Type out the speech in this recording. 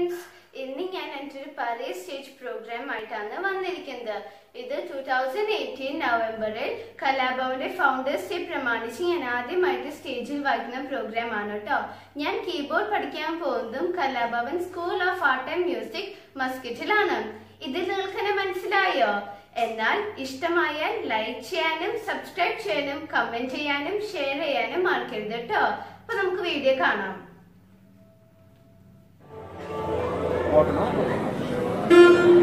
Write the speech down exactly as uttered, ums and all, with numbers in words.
friends, ഇന്ന് ഞാൻ എൻ്റെ ഒരു പഴയ സ്റ്റേജ് പ്രോഗ്രാം ആയിട്ടാണ് വന്നിരിക്കുന്നത്. ഇത് twenty eighteen നവംബറിൽ കലാഭവന്റെ ഫൗണ്ടേഴ്സ് ഡേ പ്രമാണിച്ച് ഞാൻ ആദ്യമായിട്ട് സ്റ്റേജിൽ വായിക്കുന്ന പ്രോഗ്രാം ആണ് കേട്ടോ. ഞാൻ കീബോർഡ് പഠിക്കാൻ പോകുന്നതും Kalabhavan school of art and music മസ്കറ്റിലാണ്. ഇതിൽ നിങ്ങൾക്ക് എന്നെ മനസ്സിലായോ? എന്നാൽ ഇഷ്ടമായാൽ ലൈക്ക് ചെയ്യാനും സബ്സ്ക്രൈബ് ചെയ്യാനും കമന്റ് ചെയ്യാനും ഷെയർ ചെയ്യാനും മറക്കരുത് കേട്ടോ. അപ്പൊ നമുക്ക് വീഡിയോ കാണാം. What